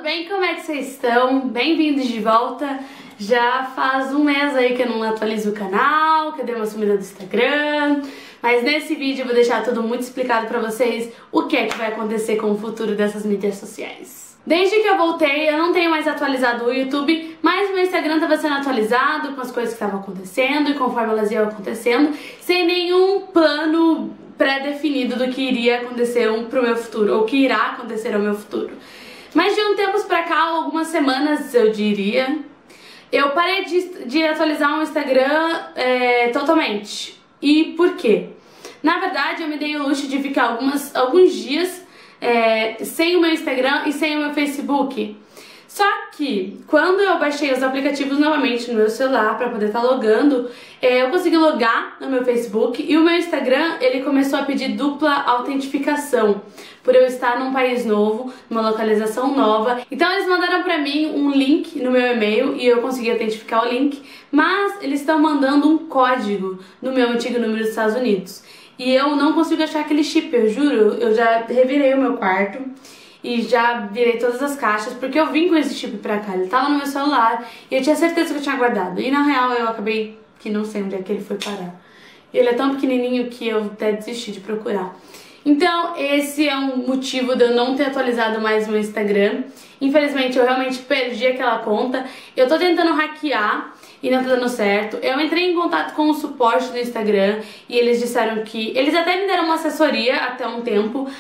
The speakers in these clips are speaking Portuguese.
bem? Como é que vocês estão? Bem-vindos de volta. Já faz um mês aí que eu não atualizo o canal, que eu dei uma sumida do Instagram. Mas nesse vídeo eu vou deixar tudo muito explicado pra vocês o que é que vai acontecer com o futuro dessas mídias sociais. Desde que eu voltei, eu não tenho mais atualizado o YouTube, mas o meu Instagram estava sendo atualizado com as coisas que estavam acontecendo e conforme elas iam acontecendo, sem nenhum plano pré-definido do que iria acontecer pro meu futuro, ou que irá acontecer ao meu futuro. Mas de um tempo pra cá, algumas semanas eu diria, eu parei de atualizar o Instagram totalmente. E por quê? Na verdade, eu me dei o luxo de ficar alguns dias sem o meu Instagram e sem o meu Facebook. Só que, quando eu baixei os aplicativos novamente no meu celular para poder estar logando, eu consegui logar no meu Facebook e o meu Instagram, ele começou a pedir dupla autentificação, por eu estar num país novo, numa localização nova. Então eles mandaram pra mim um link no meu e-mail e eu consegui autentificar o link, mas eles estão mandando um código no meu antigo número dos Estados Unidos. E eu não consigo achar aquele chip, eu juro, eu já revirei o meu quarto e já virei todas as caixas, porque eu vim com esse chip pra cá, ele tava no meu celular e eu tinha certeza que eu tinha guardado. E na real eu acabei que não sei onde é que ele foi parar. Ele é tão pequenininho que eu até desisti de procurar. Então esse é um motivo de eu não ter atualizado mais o meu Instagram. Infelizmente eu realmente perdi aquela conta. Eu tô tentando hackear e não tá dando certo. Eu entrei em contato com o suporte do Instagram e eles disseram que... Eles até me deram uma assessoria até um tempo,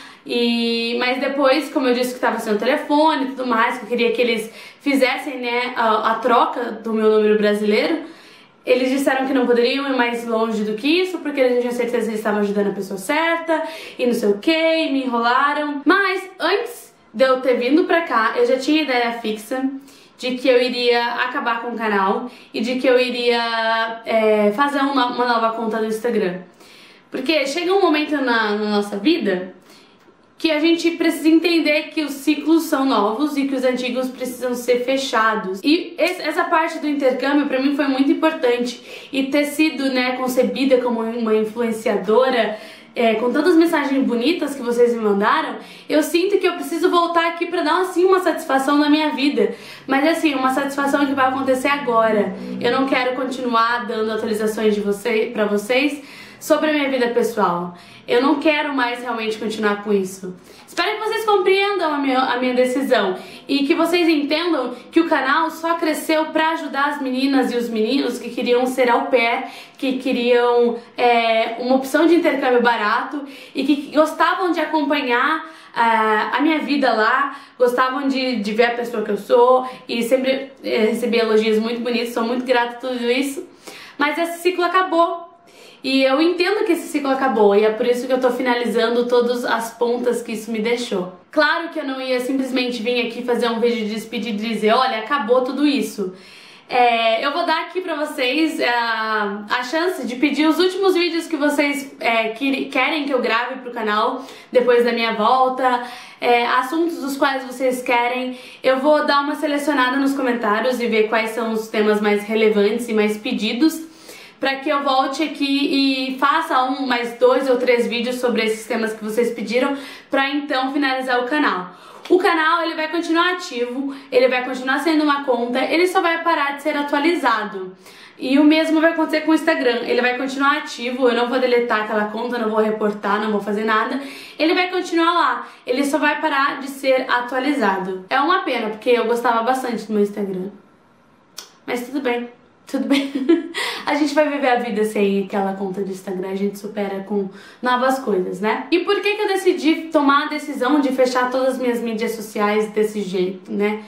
mas depois, como eu disse que tava sem o telefone e tudo mais, que eu queria que eles fizessem, né, a troca do meu número brasileiro, eles disseram que não poderiam ir mais longe do que isso, porque eles não tinham certeza se eles estavam ajudando a pessoa certa e não sei o que, e me enrolaram. Mas antes de eu ter vindo pra cá, eu já tinha ideia fixa de que eu iria acabar com o canal e de que eu iria fazer uma nova conta no Instagram. Porque chega um momento na nossa vida que a gente precisa entender que os ciclos são novos e que os antigos precisam ser fechados. E essa parte do intercâmbio pra mim foi muito importante. E ter sido, né, concebida como uma influenciadora, com tantas mensagens bonitas que vocês me mandaram, eu sinto que eu preciso voltar aqui pra dar, assim, uma satisfação na minha vida. Mas, assim, uma satisfação que vai acontecer agora. Eu não quero continuar dando atualizações pra vocês sobre a minha vida pessoal. Eu não quero mais realmente continuar com isso. Espero que vocês compreendam a minha decisão e que vocês entendam que o canal só cresceu para ajudar as meninas e os meninos que queriam ser au pair, que queriam uma opção de intercâmbio barato e que gostavam de acompanhar a minha vida lá, gostavam de ver a pessoa que eu sou e sempre recebi elogios muito bonitos, sou muito grata a tudo isso. Mas esse ciclo acabou. E eu entendo que esse ciclo acabou e é por isso que eu tô finalizando todas as pontas que isso me deixou. Claro que eu não ia simplesmente vir aqui fazer um vídeo de despedida e dizer, olha, acabou tudo isso. Eu vou dar aqui pra vocês a chance de pedir os últimos vídeos que vocês querem que eu grave pro canal depois da minha volta, assuntos dos quais vocês querem. Eu vou dar uma selecionada nos comentários e ver quais são os temas mais relevantes e mais pedidos, para que eu volte aqui e faça mais 2 ou 3 vídeos sobre esses temas que vocês pediram, para então finalizar o canal. O canal, ele vai continuar ativo, ele vai continuar sendo uma conta, ele só vai parar de ser atualizado. E o mesmo vai acontecer com o Instagram, ele vai continuar ativo, eu não vou deletar aquela conta, não vou reportar, não vou fazer nada. Ele vai continuar lá, ele só vai parar de ser atualizado. É uma pena, porque eu gostava bastante do meu Instagram. Mas tudo bem. Tudo bem, a gente vai viver a vida sem aquela conta do Instagram, a gente supera com novas coisas, né? E por que eu decidi tomar a decisão de fechar todas as minhas mídias sociais desse jeito, né?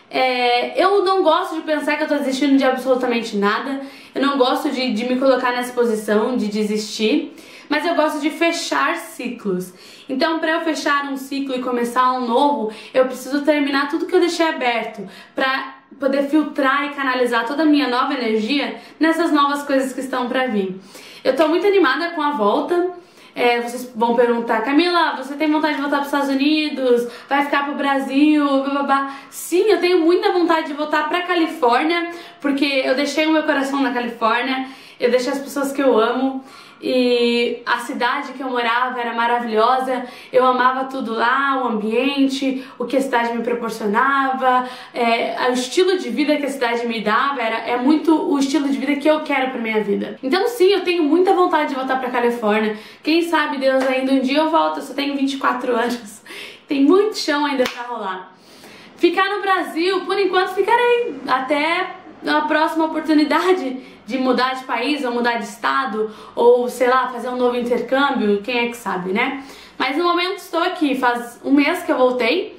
Eu não gosto de pensar que eu tô desistindo de absolutamente nada, eu não gosto de me colocar nessa posição de desistir, mas eu gosto de fechar ciclos. Então, para eu fechar um ciclo e começar um novo, eu preciso terminar tudo que eu deixei aberto, pra poder filtrar e canalizar toda a minha nova energia nessas novas coisas que estão pra vir. Eu tô muito animada com a volta. Vocês vão perguntar, Camila, você tem vontade de voltar para os Estados Unidos? Vai ficar pro Brasil? Blá. Sim, eu tenho muita vontade de voltar pra Califórnia, porque eu deixei o meu coração na Califórnia, eu deixei as pessoas que eu amo. e a cidade que eu morava era maravilhosa, eu amava tudo lá, o ambiente, o que a cidade me proporcionava, o estilo de vida que a cidade me dava é muito o estilo de vida que eu quero pra minha vida. Então sim, eu tenho muita vontade de voltar pra Califórnia. Quem sabe Deus ainda um dia eu volto, eu só tenho 24 anos, tem muito chão ainda pra rolar. Ficar no Brasil, por enquanto ficarei, até a próxima oportunidade de mudar de país ou mudar de estado ou, sei lá, fazer um novo intercâmbio, quem é que sabe, né? Mas no momento estou aqui, faz um mês que eu voltei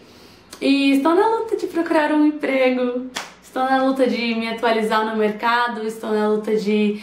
e estou na luta de procurar um emprego, estou na luta de me atualizar no mercado, estou na luta de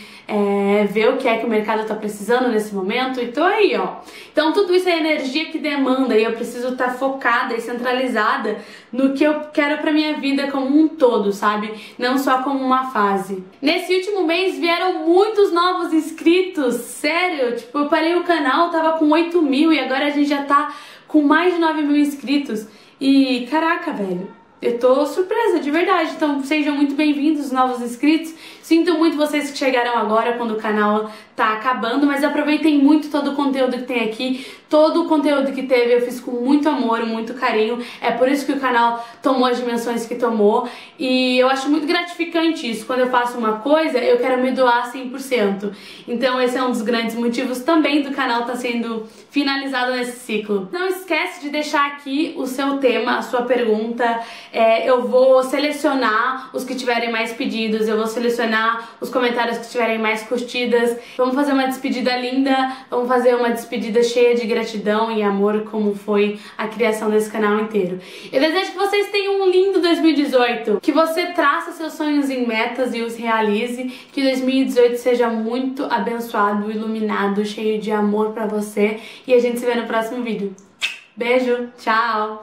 ver o que é que o mercado está precisando nesse momento e tô aí, ó. Então tudo isso é energia que demanda e eu preciso estar focada e centralizada no que eu quero pra minha vida como um todo, sabe? Não só como uma fase. Nesse último mês vieram muitos novos inscritos, sério, tipo, eu parei o canal, tava com 8 mil e agora a gente já tá com mais de 9 mil inscritos e caraca, velho. Eu tô surpresa, de verdade, então sejam muito bem-vindos os novos inscritos. Sinto muito vocês que chegaram agora quando o canal tá acabando, mas aproveitem muito todo o conteúdo que tem aqui. Todo o conteúdo que teve eu fiz com muito amor, muito carinho. É por isso que o canal tomou as dimensões que tomou. E eu acho muito gratificante isso. Quando eu faço uma coisa, eu quero me doar 100%. Então esse é um dos grandes motivos também do canal estar sendo finalizado nesse ciclo. Não esquece de deixar aqui o seu tema, a sua pergunta. Eu vou selecionar os que tiverem mais pedidos, eu vou selecionar os comentários que tiverem mais curtidas. Vamos fazer uma despedida linda, vamos fazer uma despedida cheia de gratidão e amor, como foi a criação desse canal inteiro. Eu desejo que vocês tenham um lindo 2018, que você traça seus sonhos em metas e os realize, que 2018 seja muito abençoado, iluminado, cheio de amor pra você, e a gente se vê no próximo vídeo. Beijo, tchau!